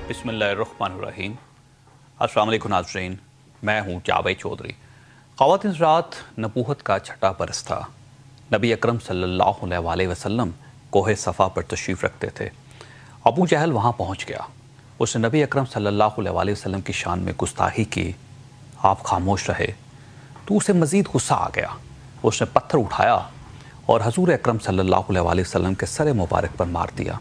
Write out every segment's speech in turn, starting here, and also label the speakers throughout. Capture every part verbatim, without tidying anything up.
Speaker 1: बिस्मिल्लाहिर्रहमानिर्रहीम। अस्सलाम वालेकुम नाज़रीन, मैं हूँ जावेद चौधरी। ख़वातीन रात नबूवत का छठा बरस था। नबी अकरम सल्लल्लाहु अलैहि वसल्लम कोहे सफ़ा पर तशरीफ़ रखते थे। अबू जहल वहाँ पहुँच गया। उसने नबी अकरम सल्लल्लाहु अलैहि वसल्लम की शान में गुस्ताखी की। आप खामोश रहे तो उसे मज़ीद गुस्सा आ गया। उसने पत्थर उठाया और हजूर अकरम सल्लल्लाहु अलैहि वसल्लम के सर मुबारक पर मार दिया।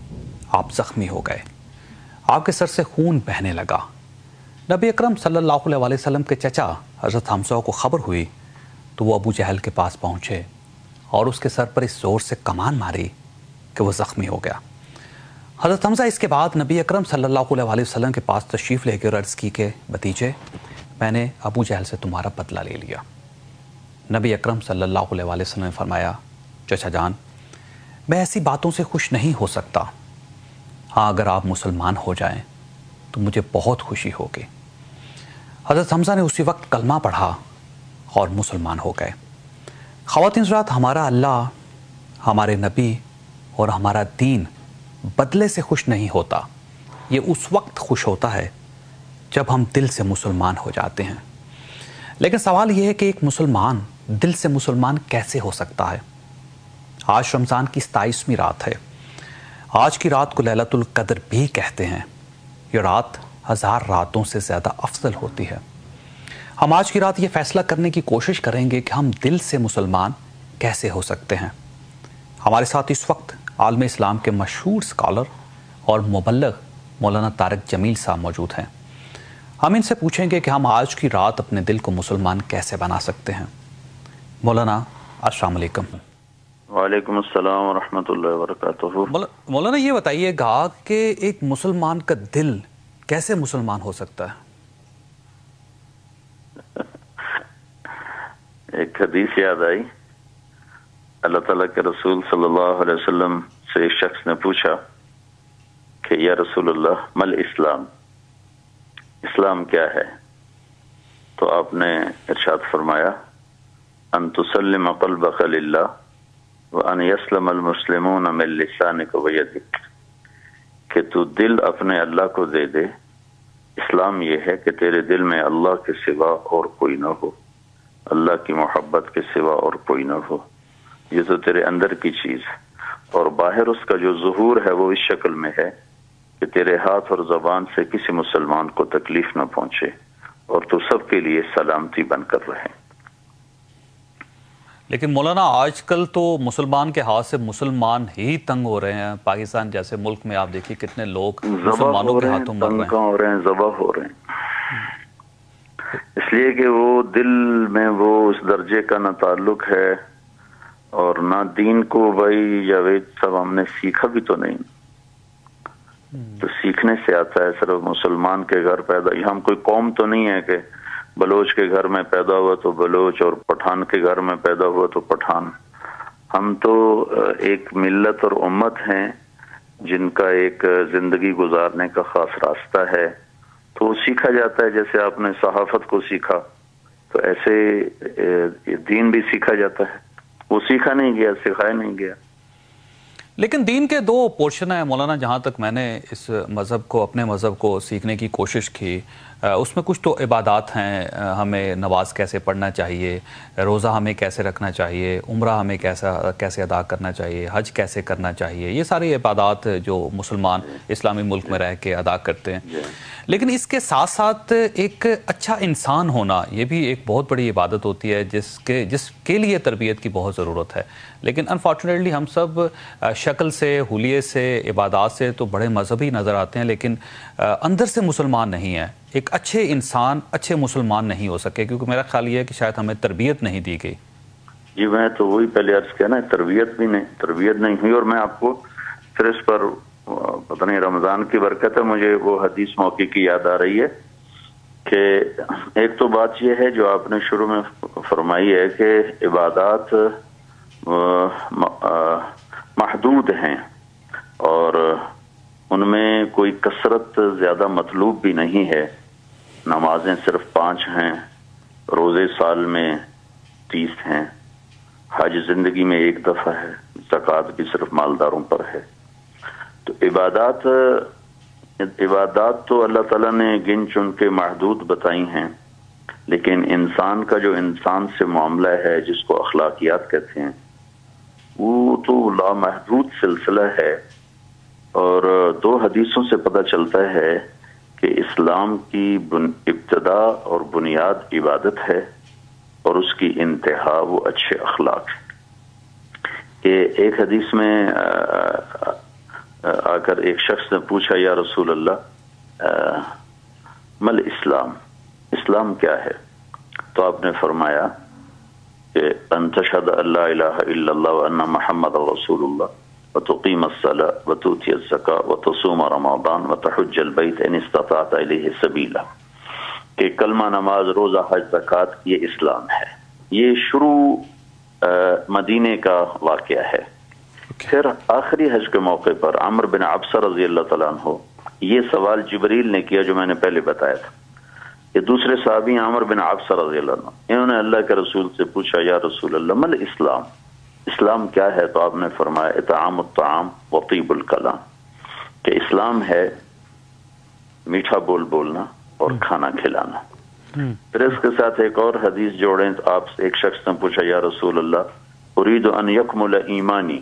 Speaker 1: आप ज़ख्मी हो गए। आपके सर से खून बहने लगा। नबी अकरम सल्लल्लाहु अलैहि वसल्लम के चचा हज़रत हमज़ा को ख़बर हुई तो वो अबू जहल के पास पहुँचे और उसके सर पर इस ज़ोर से कमान मारी कि वो ज़ख्मी हो गया। हज़रत हमज़ा इसके बाद नबी अकरम सल्लल्लाहु अलैहि वसल्लम के पास तशरीफ़ लेकर अर्ज़ की कि भतीजे, मैंने अबू जहल से तुम्हारा बदला ले लिया। नबी अकरम सल्लल्लाहु अलैहि वसल्लम ने फरमाया, चचा जान, मैं ऐसी बातों से खुश नहीं हो सकता। हाँ, अगर आप मुसलमान हो जाएं तो मुझे बहुत खुशी होगी। हज़रत हमज़ा ने उसी वक्त कलमा पढ़ा और मुसलमान हो गए। ख़वातीन हज़रात, हमारा अल्लाह, हमारे नबी और हमारा दीन बदले से खुश नहीं होता। ये उस वक्त खुश होता है जब हम दिल से मुसलमान हो जाते हैं। लेकिन सवाल यह है कि एक मुसलमान दिल से मुसलमान कैसे हो सकता है। आज रमज़ान की सताईसवीं रात है। आज की रात को लैलतुल क़द्र भी कहते हैं। ये रात हज़ार रातों से ज़्यादा अफजल होती है। हम आज की रात ये फ़ैसला करने की कोशिश करेंगे कि हम दिल से मुसलमान कैसे हो सकते हैं। हमारे साथ इस वक्त आलम इस्लाम के मशहूर स्कॉलर और मुबल्लिग मौलाना तारिक जमील साहब मौजूद हैं। हम इनसे पूछेंगे कि हम आज की रात अपने दिल को मुसलमान कैसे बना सकते हैं। मौलाना, अस्सलाम वालेकुम।
Speaker 2: वालेकुम अस्सलाम व रहमतुल्लाहि व बरकातुहू।
Speaker 1: मौलाना, ये बताइएगा कि एक मुसलमान का दिल कैसे मुसलमान हो सकता है।
Speaker 2: एक हदीस याद आई। अल्लाह ताला के रसूल सल्लल्लाहु अलैहि वसल्लम से एक शख्स ने पूछा कि या रसूलल्लाह मल इस्लाम, इस्लाम क्या है? तो आपने इरशाद फरमाया, अन तुसल्लिम क़ल्बक लिल्लाह व अन यस्लम अल मुस्लिमून मिन लिसानिक व यदिक, कि तू दिल अपने अल्लाह को दे दे। इस्लाम ये है कि तेरे दिल में अल्लाह के सिवा और कोई ना हो, अल्लाह की मोहब्बत के सिवा और कोई ना हो। ये तो तेरे अंदर की चीज, और बाहर उसका जो ज़ुहूर है वो इस शक्ल में है कि तेरे हाथ और ज़बान से किसी मुसलमान को तकलीफ ना पहुंचे और तू सबके लिए सलामती बनकर रहे।
Speaker 1: लेकिन मौलाना, आजकल तो मुसलमान के हाथ से मुसलमान ही तंग हो रहे हैं। पाकिस्तान जैसे मुल्क में आप देखिए कितने लोग मुसलमानों के हाथों मर रहे हैं,
Speaker 2: हो रहे हैं, ज़बह हो रहे हैं। इसलिए कि वो दिल में वो उस दर्जे का ना ताल्लुक है और ना दीन को भाई जावेद साहब हमने सीखा भी तो नहीं। तो सीखने से आता है। सिर्फ मुसलमान के घर पैदा, हम कोई कौम तो नहीं है कि बलोच के घर में पैदा हुआ तो बलोच और पठान के घर में पैदा हुआ तो पठान। हम तो एक मिल्लत और उम्मत हैं जिनका एक जिंदगी गुजारने का खास रास्ता है। तो वो सीखा जाता है। जैसे आपने सहाफत को सीखा तो ऐसे दीन भी सीखा जाता है। वो सीखा नहीं गया, सिखाया नहीं गया।
Speaker 1: लेकिन दीन के दो पोर्शन है मौलाना। जहाँ तक मैंने इस मज़हब को, अपने मज़हब को सीखने की कोशिश की, उसमें कुछ तो इबादत हैं। हमें नमाज कैसे पढ़ना चाहिए, रोज़ा हमें कैसे रखना चाहिए, उम्रा हमें कैसा कैसे अदा करना चाहिए, हज कैसे करना चाहिए। ये सारी इबादत जो मुसलमान इस्लामी मुल्क में रह के अदा करते हैं। लेकिन इसके साथ साथ एक अच्छा इंसान होना, ये भी एक बहुत बड़ी इबादत होती है जिसके जिसके लिए तरबियत की बहुत ज़रूरत है। लेकिन अनफॉर्चुनेटली हम सब शक्ल से, हुलिये से, इबादत से तो बड़े मजहबी नज़र आते हैं, लेकिन अंदर से मुसलमान नहीं है। एक अच्छे इंसान, अच्छे मुसलमान नहीं हो सके, क्योंकि मेरा ख्याल ये है कि शायद हमें तरबियत नहीं दी गई।
Speaker 2: जी, मैं तो वही पहले अर्ज किया ना, तरबियत भी नहीं तरबियत नहीं हुई। और मैं आपको फिर इस पर पता नहीं रमज़ान की बरकत है, मुझे वो हदीस मौके की याद आ रही है कि एक तो बात यह है जो आपने शुरू में फरमाई है कि इबादत महदूद हैं और उनमें कोई कसरत ज्यादा मतलूब भी नहीं है। नमाजें सिर्फ पांच हैं, रोजे साल में तीस हैं, हज जिंदगी में एक दफा है, ज़कात भी सिर्फ मालदारों पर है। तो इबादत عبادات تو اللہ تعالیٰ نے گن چن کے محدود بتائی ہیں، لیکن انسان کا جو انسان سے معاملہ ہے جس کو اخلاقیات کہتے ہیں وہ تو لامحدود سلسلہ ہے۔ اور دو حدیثوں سے پتہ چلتا ہے کہ اسلام کی ابتدا اور بنیاد عبادت ہے اور اس کی انتہا وہ اچھے اخلاق ہے۔ کہ ایک حدیث میں آ کر ایک شخص نے پوچھا یا رسول اللہ مل اسلام، اسلام کیا ہے؟ تو آپ نے فرمایا کہ ان تشہد ان لا الہ الا اللہ وان محمد رسول اللہ وتقیم الصلاۃ وتؤتی الزکاۃ وتصوم رمضان وتحج البیت ان استطعت الیہ سبیلا، کہ کلمہ، نماز، روزہ، حج، زکوٰۃ یہ اسلام ہے۔ یہ شروع مدینے کا واقعہ ہے۔ پھر آخری حج کے موقع پر عمر بن عبسہ رضی اللہ تعالیٰ عنہ یہ سوال جبریل نے کیا جو میں نے پہلے بتایا تھا۔ یہ دوسرے صحابی عمر بن عبسہ رضی اللہ عنہ، انہوں نے اللہ کے رسول سے پوچھا یا رسول اللہ مل اسلام، اسلام کیا ہے؟ تو آپ نے فرمایا اطعام الطعام وطیب الکلام، کہ اسلام ہے میٹھا بول بولنا اور کھانا کھلانا۔ پھر اس کے ساتھ ایک اور حدیث جوڑیں تو آپ سے ایک شخص نے پوچھا یا رسول اللہ اريد ان یکمل ایمانی،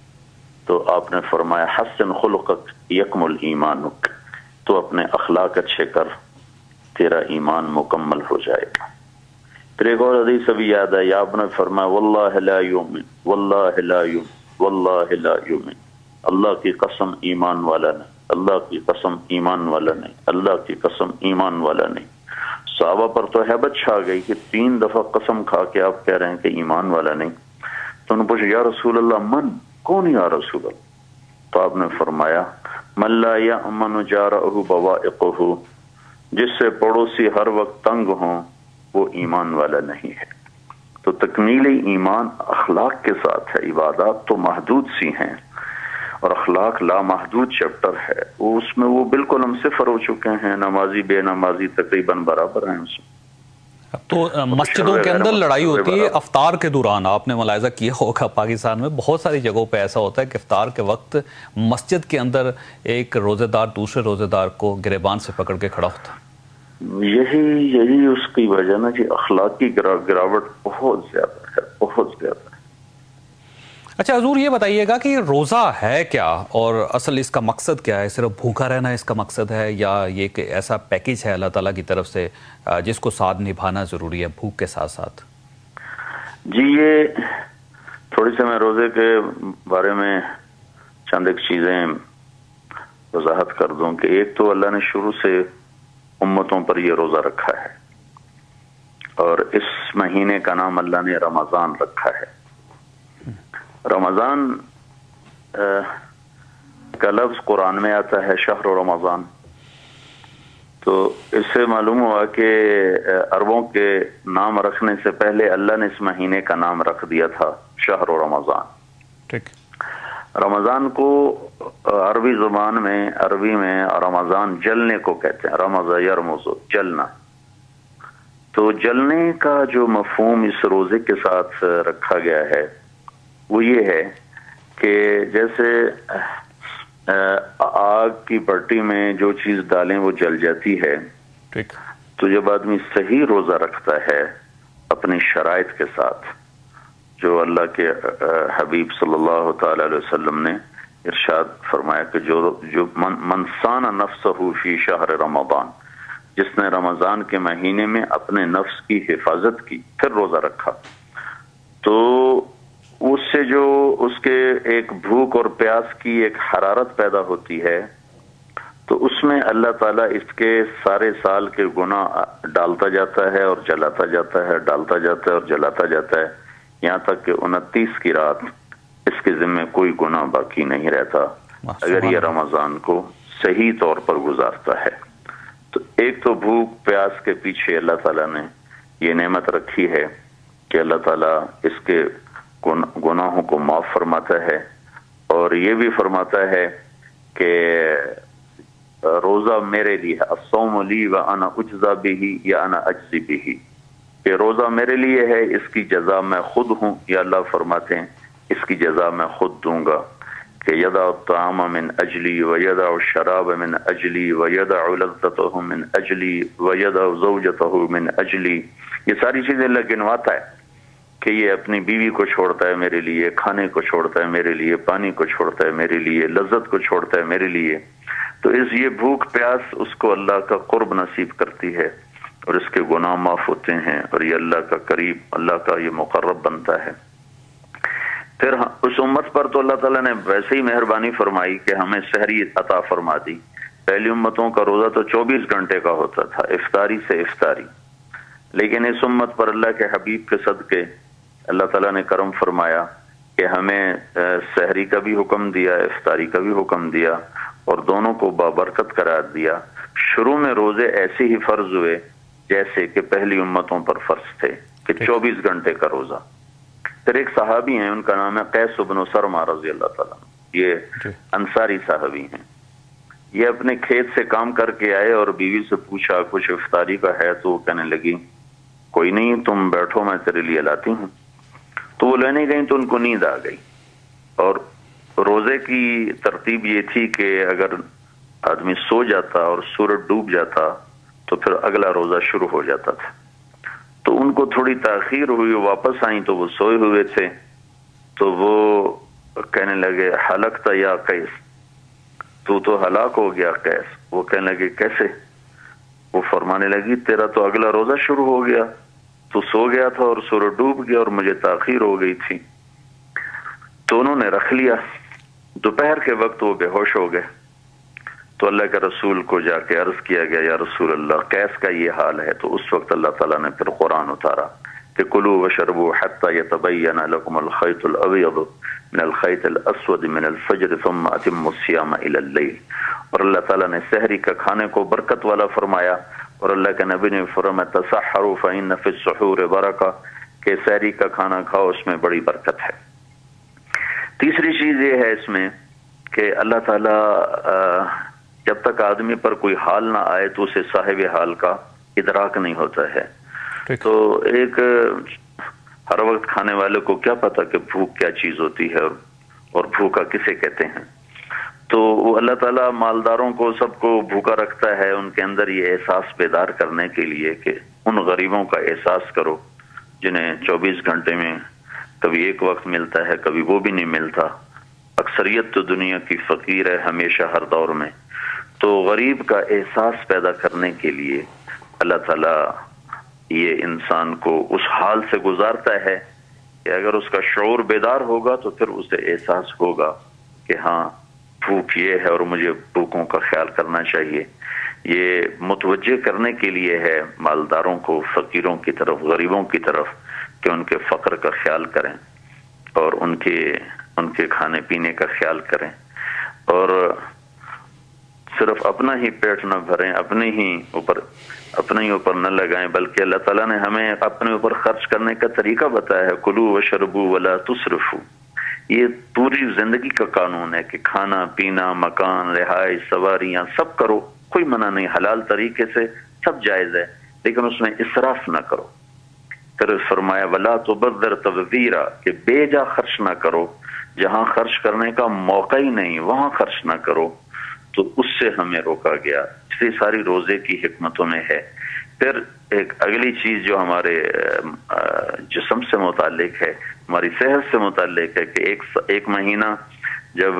Speaker 2: تو آپ نے فرمایا حسن خلقک یکمل ایمانک، تو اپنے اخلاق اچھے کر تیرا ایمان مکمل ہو جائے گا۔ پھر ایک اور حدیث ابھی یاد ہے، آپ نے فرمایا واللہ لا یؤمن واللہ لا یؤمن واللہ لا یؤمن، اللہ کی قسم ایمان والا نہیں، اللہ کی قسم ایمان والا نہیں، اللہ کی قسم ایمان والا نہیں۔ صحابہ پر تو ہیبت چھا گئی کہ تین دفعہ قسم کھا کے آپ کہہ رہے ہیں کہ ایمان والا نہیں۔ تو انہوں نے پوچھا یا رسول اللہ من، کون یا رسول اللہ؟ تو آپ نے فرمایا من لا یأمن جارہ بوائقہ، جس سے پڑوسی ہر وقت تنگ ہوں وہ ایمان والا نہیں ہے۔ تو تکمیل ایمان اخلاق کے ساتھ ہے۔ عبادات تو محدود سی ہیں اور اخلاق لامحدود چیپٹر ہے، وہ اس میں وہ بالکل ہم صفر ہو چکے ہیں، نمازی بے نمازی تقریباً برابر ہیں اس میں۔
Speaker 1: تو مسجدوں کے اندر لڑائی ہوتی ہے افطار کے دوران، آپ نے ملاحظہ کیا ہوگا پاکستان میں بہت ساری جگہوں پہ ایسا ہوتا ہے کہ افطار کے وقت مسجد کے اندر ایک روزے دار دوسرے روزے دار کو گریبان سے پکڑ کے کھڑا ہوتا ہے۔
Speaker 2: یہی یہی اس کی وجہ نا کہ اخلاقی گراوٹ بہت زیادہ ہے، بہت زیادہ ہے۔
Speaker 1: اچھا حضور یہ بتائیے گا کہ روزہ ہے کیا اور اصل اس کا مقصد کیا ہے؟ صرف بھوکا رہنا اس کا مقصد ہے یا یہ کہ ایسا پیکیج ہے اللہ تعالیٰ کی طرف سے جس کو ساتھ نبھانا ضروری ہے بھوک کے ساتھ ساتھ؟
Speaker 2: جی یہ تھوڑی سی میں روزے کے بارے میں چند ایک چیزیں وضاحت کر دوں کہ ایک تو اللہ نے شروع سے امتوں پر یہ روزہ رکھا ہے اور اس مہینے کا نام اللہ نے رمضان رکھا ہے۔ رمضان کا لفظ قرآن میں آتا ہے شہر رمضان، تو اس سے معلوم ہوا کہ عربوں کے نام رکھنے سے پہلے اللہ نے اس مہینے کا نام رکھ دیا تھا شہر رمضان۔
Speaker 1: ٹھیک،
Speaker 2: رمضان کو عربی زبان میں عربی میں رمضان جلنے کو کہتے ہیں، رمض یرمض جلنا۔ تو جلنے کا جو مفہوم اس روزے کے ساتھ رکھا گیا ہے وہ یہ ہے کہ جیسے آگ کی پٹی میں جو چیز ڈالیں وہ جل جاتی ہے،
Speaker 1: ٹھیک،
Speaker 2: تو جب آدمی صحیح روزہ رکھتا ہے اپنی شرائط کے ساتھ، جو اللہ کے حبیب صلی اللہ تعالی علیہ وسلم نے ارشاد فرمایا کہ جو جو من صان نفسہ فی شہر رمضان، جس نے رمضان کے مہینے میں اپنے نفس کی حفاظت کی پھر روزہ رکھا، تو اس سے جو اس کے ایک بھوک اور پیاس کی ایک حرارت پیدا ہوتی ہے، تو اس میں اللہ تعالیٰ اس کے سارے سال کے گناہ ڈالتا جاتا ہے اور جلاتا جاتا ہے، ڈالتا جاتا ہے اور جلاتا جاتا ہے، یہاں تک کہ انتیس کی رات اس کے ذمہ کوئی گناہ باقی نہیں رہتا اگر یہ رمضان کو صحیح طور پر گزارتا ہے۔ تو ایک تو بھوک پیاس کے پیچھے اللہ تعالیٰ نے یہ نعمت رکھی ہے کہ اللہ تعالیٰ اس کے گناہوں کو معاف فرماتا ہے، اور یہ بھی فرماتا ہے کہ روزہ میرے لیے الصوم لی وانا اجزا بہ یا انا اجزی بہ، کہ روزہ میرے لیے ہے، اس کی جزا میں خود ہوں، یا اللہ فرماتے ہیں اس کی جزا میں خود دوں گا، کہ یدع الطعام من اجلی ویدع الشراب من اجلی ویدع لذتہ من اجلی ویدع زوجتہ من اجلی، یہ ساری چیزیں اللہ گنواتا ہے کہ یہ اپنی بیوی کو چھوڑتا ہے میرے لیے، کھانے کو چھوڑتا ہے میرے لیے، پانی کو چھوڑتا ہے میرے لیے، لذت کو چھوڑتا ہے میرے لیے. تو اس یہ بھوک پیاس اس کو اللہ کا قرب نصیب کرتی ہے اور اس کے گناہ معاف ہوتے ہیں اور یہ اللہ کا قریب، اللہ کا یہ مقرب بنتا ہے. پھر اس امت پر تو اللہ تعالیٰ نے ویسے ہی مہربانی فرمائی کہ ہمیں سحری عطا فرما دی. پہلی امتوں کا روزہ تو چوبیس گھنٹے کا ہوتا تھا، افطاری سے افطاری، لیکن اس امت پر اللہ کے حبیب کے صدقے اللہ تعالیٰ نے کرم فرمایا کہ ہمیں سحری کا بھی حکم دیا، افطاری کا بھی حکم دیا اور دونوں کو بابرکت قرار دیا. شروع میں روزے ایسے ہی فرض ہوئے جیسے کہ پہلی امتوں پر فرض تھے کہ چوبیس گھنٹے کا روزہ. پھر ایک صحابی ہیں، ان کا نام ہے قیس بن سرما رضی اللہ تعالیٰ، یہ انصاری صحابی ہیں. یہ اپنے کھیت سے کام کر کے آئے اور بیوی سے پوچھا کچھ افطاری کا ہے، تو وہ کہنے لگی کوئی نہیں، تم بیٹھو میں تیرے لیے لاتی ہوں. تو وہ لینے گئیں تو ان کو نیند آ گئی. اور روزے کی ترتیب یہ تھی کہ اگر آدمی سو جاتا اور سورج ڈوب جاتا تو پھر اگلا روزہ شروع ہو جاتا تھا. تو ان کو تھوڑی تاخیر ہوئی، واپس آئیں تو وہ سوئے ہوئے تھے. تو وہ کہنے لگے ہلکت یا قیس، تو تو ہلاک ہو گیا قیس. وہ کہنے لگے کیسے؟ وہ فرمانے لگی تیرا تو اگلا روزہ شروع ہو گیا، تو سو گیا تھا اور سورج ڈوب گیا اور مجھے تاخیر ہو گئی تھی. تو انہوں نے رکھ لیا. دوپہر کے وقت وہ بے ہوش ہو گئے. تو اللہ کے رسول کو جا کے عرض کیا گیا یا رسول اللہ قیس کا یہ حال ہے. تو اس وقت اللہ تعالیٰ نے پھر قرآن اتارا کہ کلوا واشربوا حتى يتبين لكم الخيط الابيض من الخيط الاسود من الفجر ثم اتموا الصيام الى الليل. اور اللہ تعالیٰ نے سحری کا کھانے کو برکت والا فرمایا اور اللہ کے نبی نے فرمایا تسحروا فإن في السحور برکہ، کہ سحری کا کھانا کھاؤ، اس میں بڑی برکت ہے. تیسری چیز یہ ہے اس میں کہ اللہ تعالیٰ جب تک آدمی پر کوئی حال نہ آئے تو اسے صاحب حال کا ادراک نہیں ہوتا ہے. تو ایک ہر وقت کھانے والے کو کیا پتا کہ بھوک کیا چیز ہوتی ہے اور بھوکا کسے کہتے ہیں. تو وہ اللہ تعالیٰ مالداروں کو سب کو بھوکا رکھتا ہے ان کے اندر یہ احساس بیدار کرنے کے لیے کہ ان غریبوں کا احساس کرو جنہیں چوبیس گھنٹے میں کبھی ایک وقت ملتا ہے، کبھی وہ بھی نہیں ملتا. اکثریت تو دنیا کی فقیر ہے ہمیشہ ہر دور میں. تو غریب کا احساس پیدا کرنے کے لیے اللہ تعالیٰ یہ انسان کو اس حال سے گزارتا ہے کہ اگر اس کا شعور بیدار ہوگا تو پھر اسے احساس ہوگا کہ ہاں بھوک یہ ہے اور مجھے بھوکوں کا خیال کرنا چاہیے. یہ متوجہ کرنے کے لیے ہے مالداروں کو فقیروں کی طرف، غریبوں کی طرف، کہ ان کے فقر کا خیال کریں اور ان کے ان کے کھانے پینے کا خیال کریں اور صرف اپنا ہی پیٹ نہ بھریں، اپنے ہی اوپر اپنے ہی اوپر نہ لگائیں، بلکہ اللہ تعالیٰ نے ہمیں اپنے اوپر خرچ کرنے کا طریقہ بتایا ہے. کلوا واشربوا ولا تسرفوا. یہ پوری زندگی کا قانون ہے کہ کھانا پینا، مکان، رہائش، سواریاں سب کرو، کوئی منع نہیں، حلال طریقے سے سب جائز ہے، لیکن اس میں اسراف نہ کرو. پھر فرمایا ولا تبذر تبذیرا، کہ بے جا خرچ نہ کرو، جہاں خرچ کرنے کا موقع ہی نہیں وہاں خرچ نہ کرو. تو اس سے ہمیں روکا گیا. اس ساری روزے کی حکمتوں میں ہے. پھر ایک اگلی چیز جو ہمارے جسم سے متعلق ہے، ہماری صحت سے متعلق ہے کہ ایک ایک مہینہ جب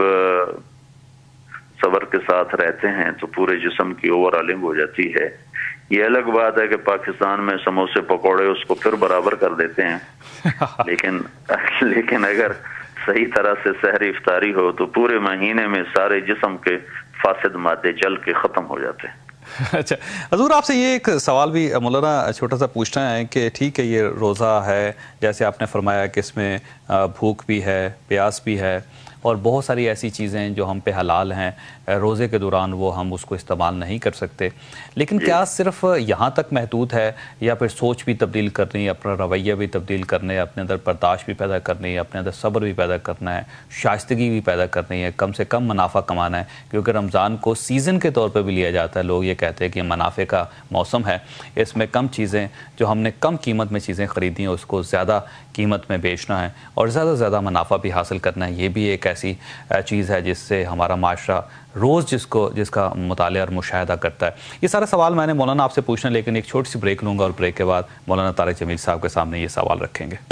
Speaker 2: صبر کے ساتھ رہتے ہیں تو پورے جسم کی اوور آلنگ ہو جاتی ہے. یہ الگ بات ہے کہ پاکستان میں سموسے پکوڑے اس کو پھر برابر کر دیتے ہیں، لیکن لیکن اگر صحیح طرح سے سحری افطاری ہو تو پورے مہینے میں سارے جسم کے فاسد مادے جل کے ختم ہو جاتے ہیں.
Speaker 1: اچھا حضور، آپ سے یہ ایک سوال بھی مولانا چھوٹا سا پوچھنا ہے کہ ٹھیک ہے یہ روزہ ہے، جیسے آپ نے فرمایا کہ اس میں بھوک بھی ہے، پیاس بھی ہے اور بہت ساری ایسی چیزیں جو ہم پہ حلال ہیں، روزے کے دوران وہ ہم اس کو استعمال نہیں کر سکتے، لیکن کیا صرف یہاں تک محدود ہے یا پھر سوچ بھی تبدیل کرنی ہے، اپنا رویہ بھی تبدیل کرنا ہے، اپنے اندر برداشت بھی پیدا کرنی ہے، اپنے اندر صبر بھی پیدا کرنا ہے، شائستگی بھی پیدا کرنی ہے، کم سے کم منافع کمانا ہے، کیونکہ رمضان کو سیزن کے طور پہ بھی لیا جاتا ہے. لوگ یہ کہتے ہیں کہ یہ منافع کا موسم ہے، اس میں کم چیزیں جو ہم نے کم قیمت میں چیزیں خریدی ہیں اس کو زیادہ قیمت میں بیچنا ہے اور زیادہ سے زیادہ منافع بھی حاصل کرنا ہے. یہ بھی ایک ایسی چیز ہے جس سے ہمارا معاشرہ روز جس کو جس کا مطالعہ اور مشاہدہ کرتا ہے؟ یہ سارا سوال میں نے مولانا آپ سے پوچھنا، لیکن ایک چھوٹی سی بریک لوں گا اور بریک کے بعد مولانا طارق جمیل صاحب کے سامنے یہ سوال رکھیں گے۔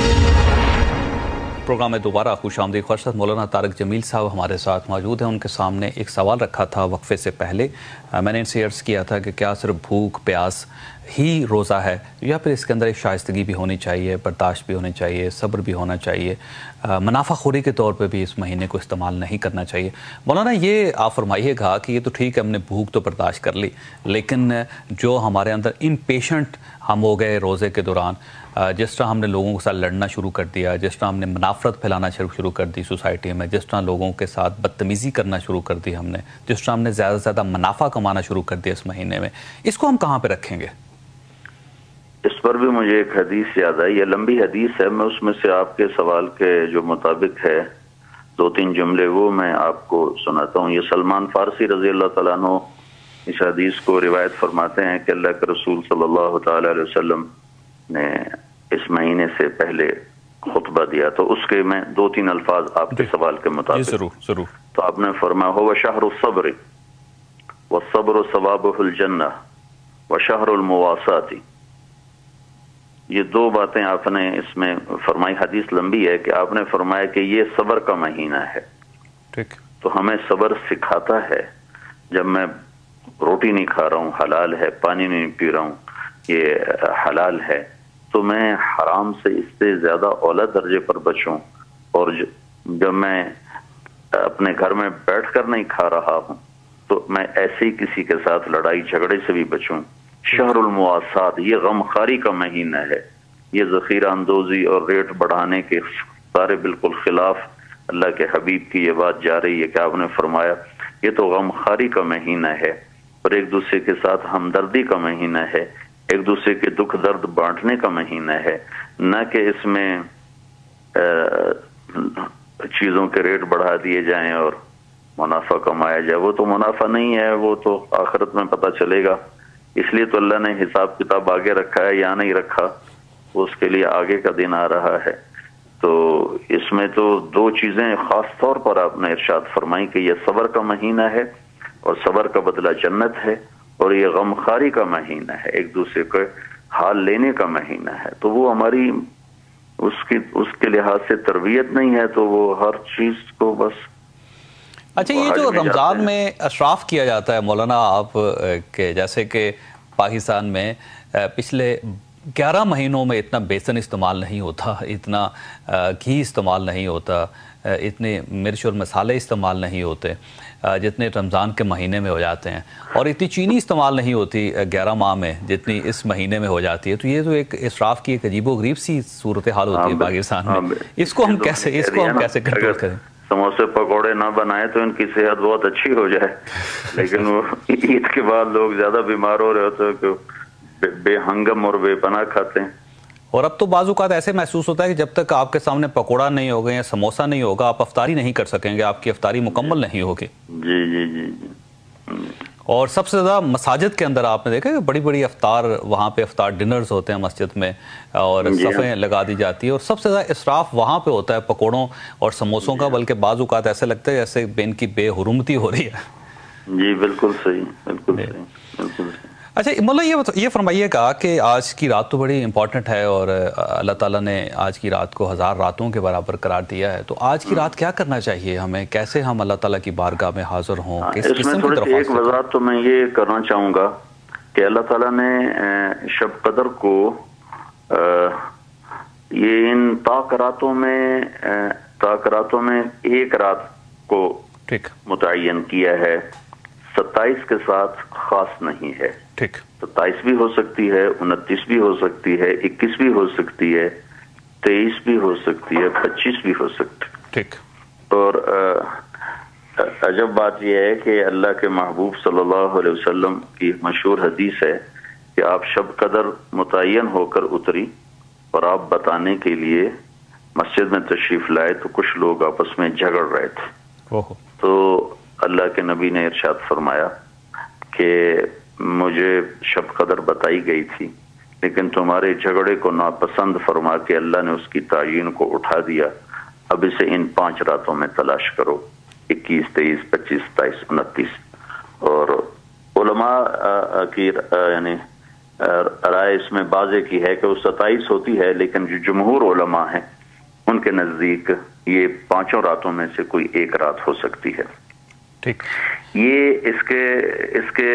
Speaker 1: پروگرام میں دوبارہ خوش آمدید خورشید۔ مولانا طارق جمیل صاحب ہمارے ساتھ موجود ہیں۔ ان کے سامنے ایک سوال رکھا تھا وقفے سے پہلے، میں نے ان سے عرض کیا تھا کہ کیا صرف بھوک پیاس ہی روزہ ہے یا پھر اس کے اندر ایک شائستگی بھی ہونی چاہیے، برداشت بھی ہونی چاہیے، صبر بھی ہونا چاہیے، منافع خوری کے طور پہ بھی اس مہینے کو استعمال نہیں کرنا چاہیے؟ مولانا یہ آپ فرمائیے گا کہ یہ تو ٹھیک ہے، ہم نے بھوک تو برداشت کر لی، لیکن جو ہمارے اندر ان پیشنٹ ہم ہو گئے روزے کے دوران، جس طرح ہم نے لوگوں کے ساتھ لڑنا شروع کر دیا، جس طرح ہم نے منافرت پھیلانا شروع کر دی سوسائٹی میں، جس طرح لوگوں کے ساتھ بدتمیزی کرنا شروع کر دی ہم نے، جس طرح ہم نے زیادہ سے زیادہ منافع کمانا شروع کر دیا اس مہینے میں، اس کو ہم کہاں پہ رکھیں گے؟
Speaker 2: اس پر بھی مجھے ایک حدیث یاد آئی، یہ لمبی حدیث ہے، میں اس میں سے آپ کے سوال کے جو مطابق ہے دو تین جملے وہ میں آپ کو سناتا ہوں۔ یہ سلمان فارسی رضی اللہ تعالیٰ عنہ اس حدیث کو روایت فرماتے ہیں کہ اللہ کے رسول صلی اللہ تعالی علیہ وسلم نے اس مہینے سے پہلے خطبہ دیا، تو اس کے میں دو تین الفاظ آپ کے سوال کے مطابق
Speaker 1: ضرور ضرور
Speaker 2: تو آپ نے فرمایا ہو شہر الصبر والصبر ثوابہ الجنہ وشہر المواسات۔ یہ دو باتیں آپ نے اس میں فرمائی، حدیث لمبی ہے کہ آپ نے فرمایا کہ یہ صبر کا مہینہ ہے،
Speaker 1: ٹھیک،
Speaker 2: تو ہمیں صبر سکھاتا ہے۔ جب میں روٹی نہیں کھا رہا ہوں حلال ہے، پانی نہیں پی رہا ہوں یہ حلال ہے، تو میں حرام سے اس سے زیادہ اعلیٰ درجے پر بچوں، اور جب میں اپنے گھر میں بیٹھ کر نہیں کھا رہا ہوں تو میں ایسے ہی کسی کے ساتھ لڑائی جھگڑے سے بھی بچوں۔ شہر المواسات، یہ غمخواری کا مہینہ ہے، یہ ذخیرہ اندوزی اور ریٹ بڑھانے کے سارے بالکل خلاف اللہ کے حبیب کی یہ بات جا رہی ہے کہ آپ نے فرمایا یہ تو غمخواری کا مہینہ ہے اور ایک دوسرے کے ساتھ ہمدردی کا مہینہ ہے، ایک دوسرے کے دکھ درد بانٹنے کا مہینہ ہے، نہ کہ اس میں چیزوں کے ریٹ بڑھا دیے جائیں اور منافع کمایا جائے۔ وہ تو منافع نہیں ہے، وہ تو آخرت میں پتہ چلے گا، اس لیے تو اللہ نے حساب کتاب آگے رکھا ہے، یا نہیں رکھا اس کے لیے آگے کا دن آ رہا ہے۔ تو اس میں تو دو چیزیں خاص طور پر آپ نے ارشاد فرمائی کہ یہ صبر کا مہینہ ہے اور صبر کا بدلہ جنت ہے، اور یہ غمخواری کا مہینہ ہے، ایک دوسرے کو حال لینے کا مہینہ ہے۔ تو وہ ہماری اس کی اس کے لحاظ سے تربیت نہیں ہے، تو وہ ہر چیز کو بس۔
Speaker 1: اچھا، یہ جو رمضان میں اشراف کیا جاتا ہے مولانا آپ کہ جیسے کہ پاکستان میں پچھلے گیارہ مہینوں میں اتنا بیسن استعمال نہیں ہوتا، اتنا گھی استعمال نہیں ہوتا، اتنے مرچ اور مسالے استعمال نہیں ہوتے جتنے رمضان کے مہینے میں ہو جاتے ہیں، اور اتنی چینی استعمال نہیں ہوتی گیارہ ماہ میں جتنی اس مہینے میں ہو جاتی ہے۔ تو یہ تو ایک اسراف کی ایک عجیب و غریب سی صورتحال ہوتی ہے پاکستان میں، اس کو ہم کیسے اس کو ہم کیسے کنٹرول کریں؟
Speaker 2: سموسے پکوڑے نہ بنائے تو ان کی صحت بہت اچھی ہو جائے، لیکن وہ عید کے بعد لوگ زیادہ بیمار ہو رہے ہوتے ہیں کہ بے ہنگم اور بے پناہ کھاتے ہیں۔
Speaker 1: اور اب تو بعض اوقات ایسے محسوس ہوتا ہے کہ جب تک آپ کے سامنے پکوڑا نہیں ہوگا یا سموسا نہیں ہوگا آپ افطاری نہیں کر سکیں گے، آپ کی افطاری مکمل نہیں ہوگی۔
Speaker 2: جی جی جی جی۔
Speaker 1: اور سب سے زیادہ مساجد کے اندر آپ نے دیکھا کہ بڑی بڑی افطار وہاں پہ افطار ڈنرز ہوتے ہیں مسجد میں، اور صفیں لگا دی جاتی ہے، اور سب سے زیادہ اسراف وہاں پہ ہوتا ہے پکوڑوں اور سموسوں کا، بلکہ بعض اوقات ایسے لگتا ہے جیسے ان کی بے حرمتی ہو رہی ہے۔
Speaker 2: جی بالکل صحیح، بالکل صحیح، بالکل صحیح۔
Speaker 1: اچھا مولا یہ یہ فرمائیے گا کہ آج کی رات تو بڑی امپورٹنٹ ہے اور اللہ تعالیٰ نے آج کی رات کو ہزار راتوں کے برابر قرار دیا ہے، تو آج کی رات کیا کرنا چاہیے ہمیں؟ کیسے ہم اللہ تعالیٰ کی بارگاہ میں حاضر ہوں؟ کس
Speaker 2: اس میں تھوڑی سی ایک وضاحت تو میں یہ کرنا چاہوں گا کہ اللہ تعالیٰ نے شب قدر کو یہ ان پاک راتوں میں پاک راتوں میں ایک رات کو متعین کیا ہے، ستائیس کے ساتھ خاص نہیں ہے۔
Speaker 1: ٹھیک،
Speaker 2: ستائیس بھی ہو سکتی ہے، انتیس بھی ہو سکتی ہے، اکیس بھی ہو سکتی ہے، تیئیس بھی ہو سکتی ہے، پچیس بھی ہو سکتی ہے۔
Speaker 1: ٹھیک،
Speaker 2: اور عجب بات یہ ہے کہ اللہ کے محبوب صلی اللہ علیہ وسلم کی مشہور حدیث ہے کہ آپ شب قدر متعین ہو کر اتری اور آپ بتانے کے لیے مسجد میں تشریف لائے تو کچھ لوگ آپس میں جھگڑ رہے تھے، تو اللہ کے نبی نے ارشاد فرمایا کہ مجھے شب قدر بتائی گئی تھی، لیکن تمہارے جھگڑے کو ناپسند فرما کے اللہ نے اس کی تعین کو اٹھا دیا، اب اسے ان پانچ راتوں میں تلاش کرو، اکیس، تیئیس، پچیس، ستائیس، انتیس۔ اور علماء کی یعنی رائے اس میں بازے کی ہے کہ وہ ستائیس ہوتی ہے، لیکن جو جمہور علماء ہیں ان کے نزدیک یہ پانچوں راتوں میں سے کوئی ایک رات ہو سکتی ہے۔
Speaker 1: ٹھیک،
Speaker 2: یہ اس کے اس کے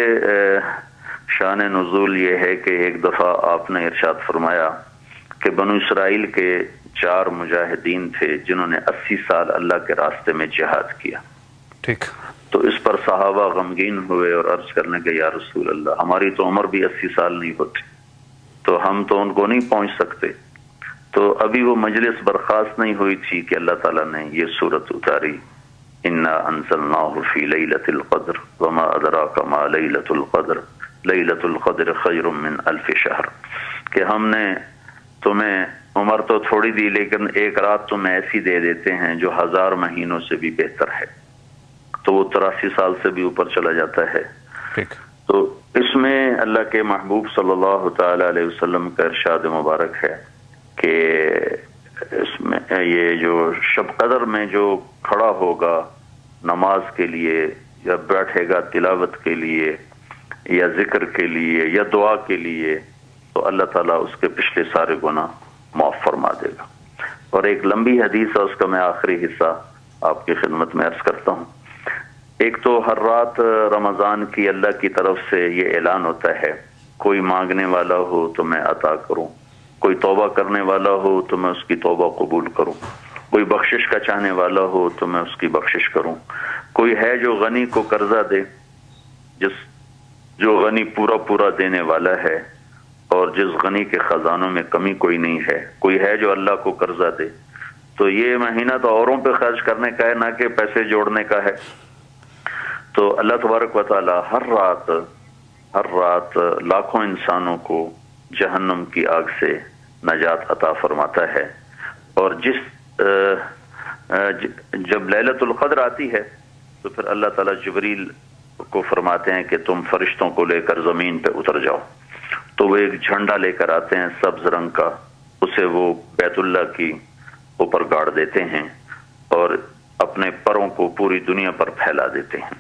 Speaker 2: شان نزول یہ ہے کہ ایک دفعہ آپ نے ارشاد فرمایا کہ بنو اسرائیل کے چار مجاہدین تھے جنہوں نے اسی سال اللہ کے راستے میں جہاد کیا۔
Speaker 1: ٹھیک،
Speaker 2: تو اس پر صحابہ غمگین ہوئے اور عرض کرنے کے یا رسول اللہ، ہماری تو عمر بھی اسی سال نہیں ہوتی، تو ہم تو ان کو نہیں پہنچ سکتے۔ تو ابھی وہ مجلس برخاست نہیں ہوئی تھی کہ اللہ تعالیٰ نے یہ سورت اتاری، انا انزلناہ فی لیلۃ القدر وما ادراک ما لیلۃ القدر لیلۃ القدر خیر من الف شہر، کہ ہم نے تمہیں عمر تو تھوڑی دی لیکن ایک رات تمہیں ایسی دے دیتے ہیں جو ہزار مہینوں سے بھی بہتر ہے۔ تو وہ تراسی سال سے بھی اوپر چلا جاتا ہے۔
Speaker 1: ٹھیک،
Speaker 2: تو اس میں اللہ کے محبوب صلی اللہ تعالی علیہ وسلم کا ارشاد مبارک ہے کہ اس میں یہ جو شب قدر میں جو کھڑا ہوگا نماز کے لیے یا بیٹھے گا تلاوت کے لیے یا ذکر کے لیے یا دعا کے لیے، تو اللہ تعالیٰ اس کے پچھلے سارے گناہ معاف فرما دے گا۔ اور ایک لمبی حدیث ہے، اس کا میں آخری حصہ آپ کی خدمت میں عرض کرتا ہوں۔ ایک تو ہر رات رمضان کی اللہ کی طرف سے یہ اعلان ہوتا ہے، کوئی مانگنے والا ہو تو میں عطا کروں، کوئی توبہ کرنے والا ہو تو میں اس کی توبہ قبول کروں، کوئی بخشش کا چاہنے والا ہو تو میں اس کی بخشش کروں، کوئی ہے جو غنی کو قرضہ دے، جس جو غنی پورا پورا دینے والا ہے اور جس غنی کے خزانوں میں کمی کوئی نہیں ہے، کوئی ہے جو اللہ کو قرضہ دے۔ تو یہ مہینہ تو اوروں پہ خرچ کرنے کا ہے، نہ کہ پیسے جوڑنے کا ہے۔ تو اللہ تبارک و تعالی ہر رات ہر رات لاکھوں انسانوں کو جہنم کی آگ سے نجات عطا فرماتا ہے۔ اور جس جب لیلۃ القدر آتی ہے تو پھر اللہ تعالیٰ جبریل کو فرماتے ہیں کہ تم فرشتوں کو لے کر زمین پہ اتر جاؤ، تو وہ ایک جھنڈا لے کر آتے ہیں سبز رنگ کا، اسے وہ بیت اللہ کی اوپر گاڑ دیتے ہیں اور اپنے پروں کو پوری دنیا پر پھیلا دیتے ہیں،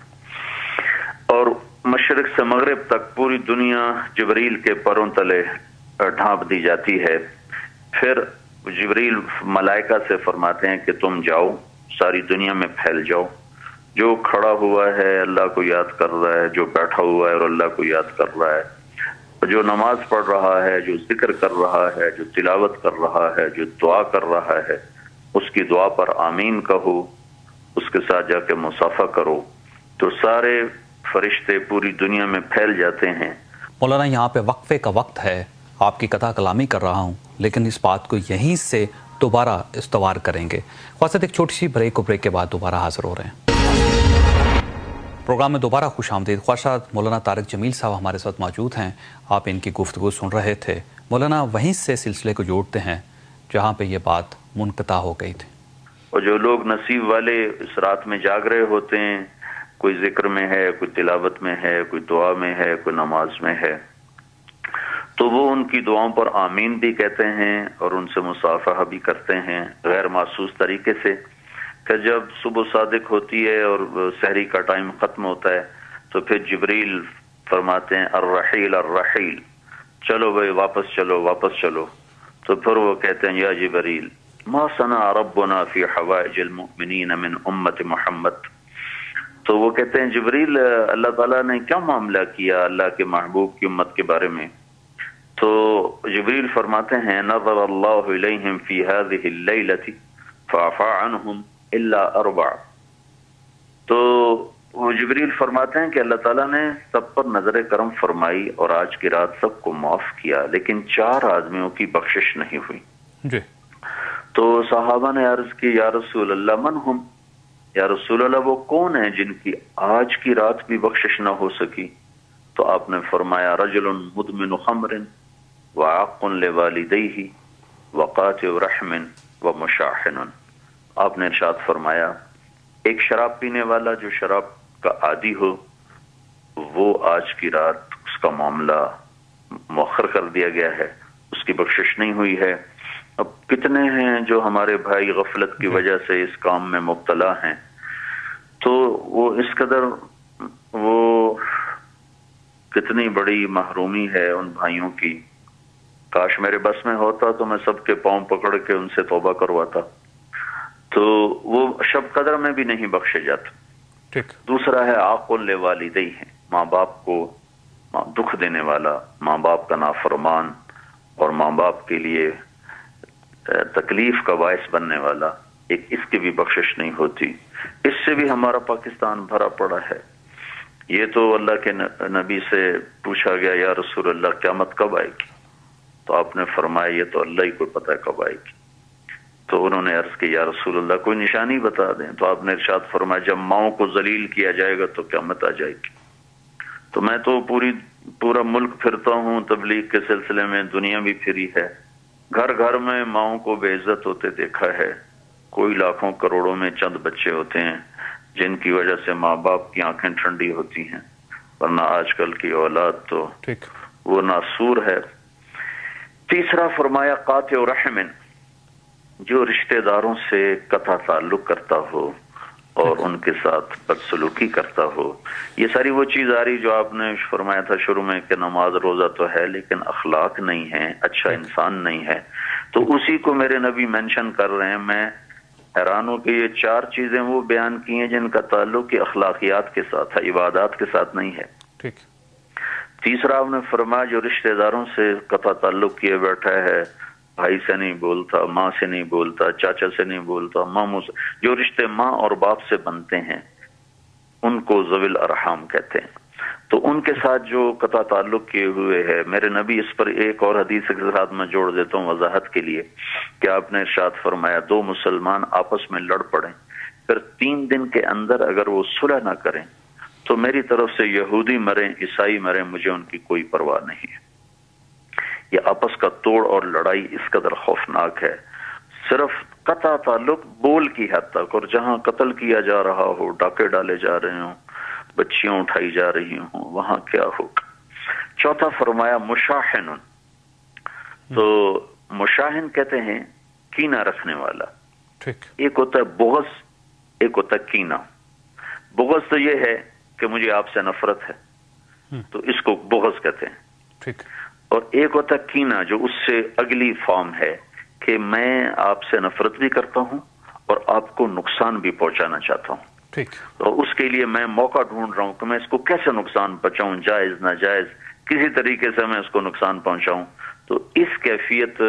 Speaker 2: اور مشرق سے مغرب تک پوری دنیا جبریل کے پروں تلے ڈھانپ دی جاتی ہے۔ پھر جبریل ملائکہ سے فرماتے ہیں کہ تم جاؤ ساری دنیا میں پھیل جاؤ، جو کھڑا ہوا ہے اللہ کو یاد کر رہا ہے، جو بیٹھا ہوا ہے اور اللہ کو یاد کر رہا ہے، جو نماز پڑھ رہا ہے، جو ذکر کر رہا ہے، جو تلاوت کر رہا ہے، جو دعا کر رہا ہے، اس کی دعا پر آمین کہو، اس کے ساتھ جا کے مصافحہ کرو، تو سارے فرشتے پوری دنیا میں پھیل جاتے ہیں۔
Speaker 1: مولانا یہاں پہ وقفے کا وقت ہے، آپ کی قطع کلامی کر رہا ہوں، لیکن اس بات کو یہیں سے دوبارہ استوار کریں گے۔ خواصت ایک چھوٹی سی بریک کو بریک کے بعد دوبارہ حاضر ہو رہے ہیں۔ پروگرام میں دوبارہ خوش آمدید۔ خواہشات مولانا طارق جمیل صاحب ہمارے ساتھ موجود ہیں، آپ ان کی گفتگو سن رہے تھے۔ مولانا وہیں سے سلسلے کو جوڑتے ہیں جہاں پہ یہ بات منقطع ہو گئی تھی۔
Speaker 2: اور جو لوگ نصیب والے اس رات میں جاگ رہے ہوتے ہیں، کوئی ذکر میں ہے، کوئی تلاوت میں ہے، کوئی دعا میں ہے، کوئی نماز میں ہے، تو وہ ان کی دعاؤں پر آمین بھی کہتے ہیں اور ان سے مصافحہ بھی کرتے ہیں غیر محسوس طریقے سے۔ پھر جب صبح صادق ہوتی ہے اور سحری کا ٹائم ختم ہوتا ہے تو پھر جبریل فرماتے ہیں الرحیل الرحیل، چلو بھائی واپس چلو واپس چلو۔ تو پھر وہ کہتے ہیں یا جبریل ما صنع ربنا فی حوائج المؤمنین من امت محمد، تو وہ کہتے ہیں جبریل اللہ تعالیٰ نے کیا معاملہ کیا اللہ کے محبوب کی امت کے بارے میں؟ تو جبریل فرماتے ہیں نظر اللہ الیہم فی هذه اللیلۃ فعفى عنہم الا اربع، تو وہ جبریل فرماتے ہیں کہ اللہ تعالیٰ نے سب پر نظر کرم فرمائی اور آج کی رات سب کو معاف کیا، لیکن چار آدمیوں کی بخشش نہیں ہوئی۔
Speaker 1: جی،
Speaker 2: تو صحابہ نے عرض کی یا رسول اللہ من ہم، یا رسول اللہ وہ کون ہیں جن کی آج کی رات بھی بخشش نہ ہو سکی؟ تو آپ نے فرمایا رجل مدمن خمر وعاق لوالدیہ وقاطع رحم ومشاحن، آپ نے ارشاد فرمایا ایک شراب پینے والا جو شراب کا عادی ہو، وہ آج کی رات اس کا معاملہ مؤخر کر دیا گیا ہے، اس کی بخشش نہیں ہوئی ہے، اب کتنے ہیں جو ہمارے بھائی غفلت کی وجہ سے اس کام میں مبتلا ہیں، تو وہ اس قدر وہ کتنی بڑی محرومی ہے ان بھائیوں کی. کاش میرے بس میں ہوتا تو میں سب کے پاؤں پکڑ کے ان سے توبہ کرواتا. تو وہ شب قدر میں بھی نہیں بخشے جاتے.
Speaker 1: ٹھیک.
Speaker 2: دوسرا ہے عاقل لوالدی ہے، ماں باپ کو دکھ دینے والا، ماں باپ کا نافرمان اور ماں باپ کے لیے تکلیف کا باعث بننے والا، ایک اس کی بھی بخشش نہیں ہوتی. اس سے بھی ہمارا پاکستان بھرا پڑا ہے. یہ تو اللہ کے نبی سے پوچھا گیا یا رسول اللہ قیامت کب آئے گی؟ تو آپ نے فرمایا یہ تو اللہ ہی کو پتہ ہے کب آئے گی. تو انہوں نے عرض کی یا رسول اللہ کوئی نشانی بتا دیں. تو آپ نے ارشاد فرمایا جب ماؤں کو ذلیل کیا جائے گا تو قیامت آ جائے گی. تو میں تو پوری پورا ملک پھرتا ہوں تبلیغ کے سلسلے میں، دنیا بھی پھری ہے، گھر گھر میں ماؤں کو بے عزت ہوتے دیکھا ہے. کوئی لاکھوں کروڑوں میں چند بچے ہوتے ہیں جن کی وجہ سے ماں باپ کی آنکھیں ٹھنڈی ہوتی ہیں، ورنہ آج کل کی اولاد تو
Speaker 1: ٹھیک
Speaker 2: وہ ناسور ہے. تیسرا فرمایا قاطع رحم، جو رشتہ داروں سے قطع تعلق کرتا ہو اور ان کے ساتھ بدسلوکی کرتا ہو. یہ ساری وہ چیز آ رہی جو آپ نے فرمایا تھا شروع میں کہ نماز روزہ تو ہے لیکن اخلاق نہیں ہے، اچھا انسان نہیں ہے. تو اسی کو میرے نبی مینشن کر رہے ہیں. میں حیران ہوں کہ یہ چار چیزیں وہ بیان کی ہیں جن کا تعلق اخلاقیات کے ساتھ ہے، عبادات کے ساتھ نہیں ہے.
Speaker 1: ٹھیک.
Speaker 2: تیسرا آپ نے فرمایا جو رشتہ داروں سے قطع تعلق کیے بیٹھا ہے، بھائی سے نہیں بولتا، ماں سے نہیں بولتا، چاچا سے نہیں بولتا، ماموں سے، جو رشتے ماں اور باپ سے بنتے ہیں ان کو ذوی الارحام کہتے ہیں. تو ان کے ساتھ جو قطع تعلق کیے ہوئے ہے، میرے نبی اس پر ایک اور حدیث کے ساتھ میں جوڑ دیتا ہوں وضاحت کے لیے کہ آپ نے ارشاد فرمایا دو مسلمان آپس میں لڑ پڑیں، پھر تین دن کے اندر اگر وہ صلح نہ کریں تو میری طرف سے یہودی مریں عیسائی مریں، مجھے ان کی کوئی پرواہ نہیں ہے. یہ آپس کا توڑ اور لڑائی اس قدر خوفناک ہے. صرف قطع تعلق بول کی حد تک، اور جہاں قتل کیا جا رہا ہو، ڈاکے ڈالے جا رہے ہوں، بچیاں اٹھائی جا رہی ہوں، وہاں کیا ہوگا. چوتھا فرمایا مشاحن، تو مشاحن کہتے ہیں کینہ رکھنے والا.
Speaker 1: ٹھیک.
Speaker 2: ایک ہوتا ہے بغض، ایک ہوتا ہے کینہ. بغض تو یہ ہے کہ مجھے آپ سے نفرت ہے تو اس کو بغض کہتے ہیں.
Speaker 1: ٹھیک. اور
Speaker 2: ایک ہوتا ہے کینہ جو اس سے اگلی فارم ہے کہ میں آپ سے نفرت بھی کرتا ہوں اور آپ کو نقصان بھی پہنچانا چاہتا ہوں.
Speaker 1: ٹھیک.
Speaker 2: تو اس کے لیے میں موقع ڈھونڈ رہا ہوں کہ میں اس کو کیسے نقصان پہنچاؤں، جائز ناجائز کسی طریقے سے میں اس کو نقصان پہنچاؤں. تو اس کیفیت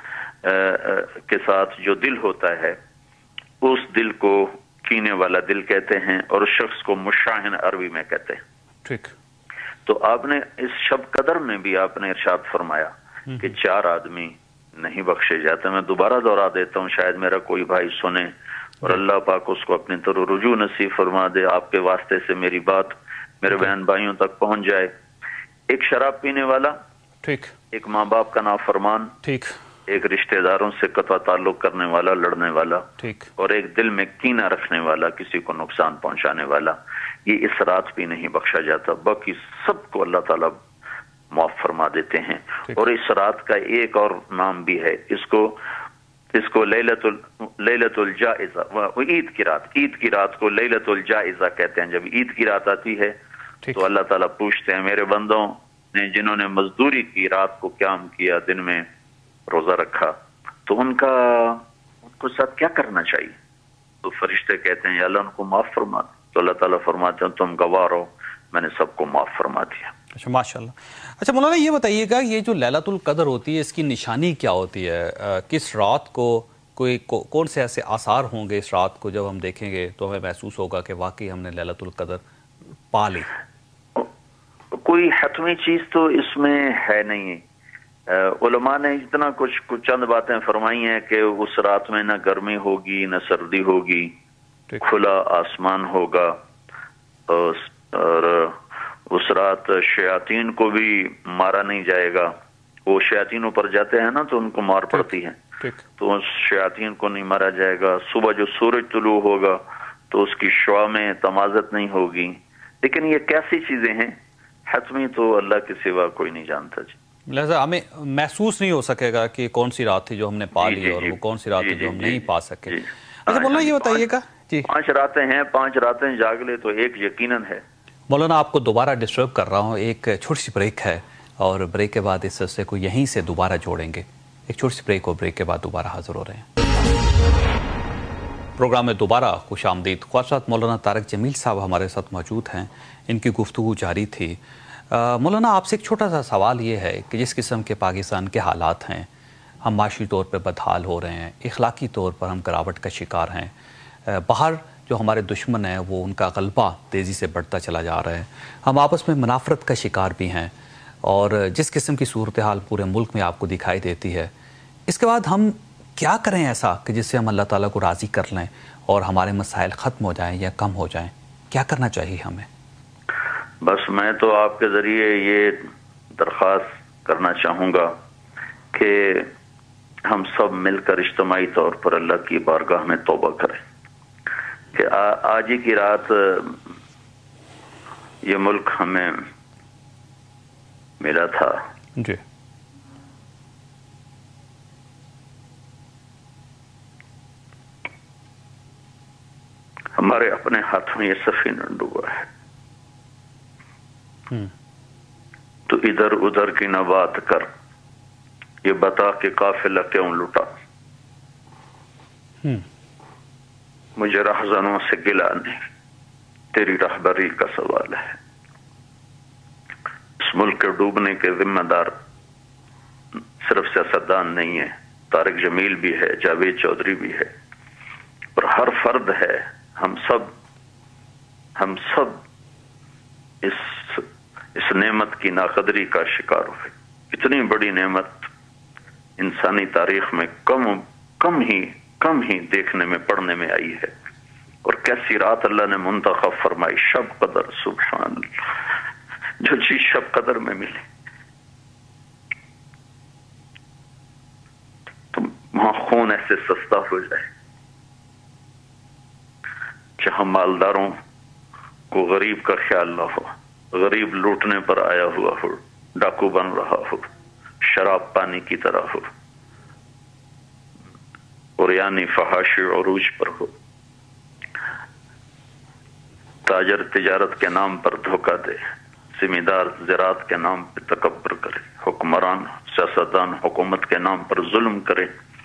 Speaker 2: کے ساتھ جو دل ہوتا ہے اس دل کو کینے والا دل کہتے ہیں، اور اس شخص کو مشاحن عربی میں کہتے ہیں.
Speaker 1: ٹھیک.
Speaker 2: تو آپ نے اس شب قدر میں بھی آپ نے ارشاد فرمایا کہ چار آدمی نہیں بخشے جاتے. میں دوبارہ دہرا دیتا ہوں، شاید میرا کوئی بھائی سنے اور اللہ پاک اس کو اپنی طرف رجوع نصیب فرما دے، آپ کے واسطے سے میری بات میرے بہن بھائیوں تک پہنچ جائے. ایک شراب پینے والا،
Speaker 1: ٹھیک،
Speaker 2: ایک ماں باپ کا نافرمان،
Speaker 1: ٹھیک،
Speaker 2: ایک رشتہ داروں سے قطع تعلق کرنے والا، لڑنے والا،
Speaker 1: ٹھیک،
Speaker 2: اور ایک دل میں کینہ رکھنے والا، کسی کو نقصان پہنچانے والا. یہ اس رات بھی نہیں بخشا جاتا. باقی سب کو اللہ تعالیٰ معاف فرما دیتے ہیں. اور اس رات کا ایک اور نام بھی ہے، اس کو اس کو لیلت ال لیلت الجائزہ، عید کی رات، عید کی رات کو لیلت الجائزہ کہتے ہیں. جب عید کی رات آتی ہے تو اللہ تعالیٰ پوچھتے ہیں میرے بندوں نے جنہوں نے مزدوری کی، رات کو قیام کیا، دن میں روزہ رکھا، تو ان کا ان کو ساتھ کیا کرنا چاہیے؟ تو فرشتے کہتے ہیں یا اللہ ان کو معاف فرما. تو اللہ تعالیٰ فرماتے ہیں تم گواہ رہو، میں نے سب کو معاف فرما دیا.
Speaker 1: اچھا، ماشاء اللہ. اچھا مولانا یہ بتائیے گا یہ جو لیلۃ القدر ہوتی ہے اس کی نشانی کیا ہوتی ہے؟ کس رات کو کوئی کون سے ایسے آثار ہوں گے اس رات کو جب ہم دیکھیں گے تو ہمیں محسوس ہوگا کہ واقعی ہم نے لیلۃ القدر پا لی؟
Speaker 2: کوئی حتمی چیز تو اس میں ہے نہیں. علماء نے اتنا کچھ کچھ چند باتیں فرمائی ہیں کہ اس رات میں نہ گرمی ہوگی نہ سردی ہوگی، کھلا آسمان ہوگا، اور اس رات شیاطین کو بھی مارا نہیں جائے گا. وہ شیاطینوں پر جاتے ہیں نا تو ان کو مار پڑتی ہے، تو اس شیاطین کو نہیں مارا جائے گا. صبح جو سورج طلوع ہوگا تو اس کی شعاع میں تمازت نہیں ہوگی. لیکن یہ کیسی چیزیں ہیں حتمی تو اللہ کے سوا کوئی نہیں جانتا. جی
Speaker 1: لہٰذا ہمیں محسوس نہیں ہو سکے گا کہ کون سی رات تھی جو ہم نے پا لی اور وہ کون سی رات تھی جو ہم نہیں پا سکے. اچھا مولانا یہ بتائیے گا جی
Speaker 2: پانچ راتیں ہیں، پانچ راتیں جاگ لے تو ایک یقیناً ہے.
Speaker 1: مولانا آپ کو دوبارہ ڈسٹرب کر رہا ہوں، ایک چھوٹی سی بریک ہے اور بریک کے بعد اس سلسلے کو یہیں سے دوبارہ جوڑیں گے. ایک چھوٹی سی بریک اور بریک کے بعد دوبارہ حاضر ہو رہے ہیں. پروگرام میں دوبارہ خوش آمدید. خواجہ مولانا طارق جمیل صاحب ہمارے ساتھ موجود ہیں، ان کی گفتگو جاری تھی. مولانا آپ سے ایک چھوٹا سا سوال یہ ہے کہ جس قسم کے پاکستان کے حالات ہیں، ہم معاشی طور پہ بدحال ہو رہے ہیں، اخلاقی طور پر ہم گراوٹ کا شکار ہیں، باہر جو ہمارے دشمن ہیں وہ ان کا غلبہ تیزی سے بڑھتا چلا جا رہا ہے، ہم آپس میں منافرت کا شکار بھی ہیں، اور جس قسم کی صورتحال پورے ملک میں آپ کو دکھائی دیتی ہے، اس کے بعد ہم کیا کریں ایسا کہ جس سے ہم اللہ تعالیٰ کو راضی کر لیں اور ہمارے مسائل ختم ہو جائیں یا کم ہو جائیں؟ کیا کرنا چاہیے ہمیں؟
Speaker 2: بس میں تو آپ کے ذریعے یہ درخواست کرنا چاہوں گا کہ ہم سب مل کر اجتماعی طور پر اللہ کی بارگاہ میں توبہ کریں کہ آج ہی کی رات یہ ملک ہمیں ملا تھا
Speaker 1: جی
Speaker 2: ہمارے اپنے ہاتھ میں یہ سفینہ ڈوبا ہے، تو ادھر ادھر کی نہ بات کر، یہ بتا کہ قافلہ کیوں لٹا، مجھے رہزنوں سے گلا نہیں، تیری رہبری کا سوال ہے. اس ملک کے ڈوبنے کے ذمہ دار صرف سیاستدان نہیں ہے، طارق جمیل بھی ہے، جاوید چودھری بھی ہے، اور ہر فرد ہے. ہم سب ہم سب اس اس نعمت کی ناقدری کا شکار ہوئے. اتنی بڑی نعمت انسانی تاریخ میں کم کم ہی کم ہی دیکھنے میں پڑھنے میں آئی ہے. اور کیسی رات اللہ نے منتخب فرمائی، شب قدر، سبحان اللہ، جو چیز شب قدر میں ملی تو وہاں خون ایسے سستا ہو جائے، جہاں مالداروں کو غریب کا خیال نہ ہو، غریب لوٹنے پر آیا ہوا ہو، ڈاکو بن رہا ہو، شراب پانی کی طرح ہو، اور یعنی فحاشی عروج پر ہو، تاجر تجارت کے نام پر دھوکہ دے، زمیندار زراعت کے نام پر تکبر کرے، حکمران سیاستدان حکومت کے نام پر ظلم کرے،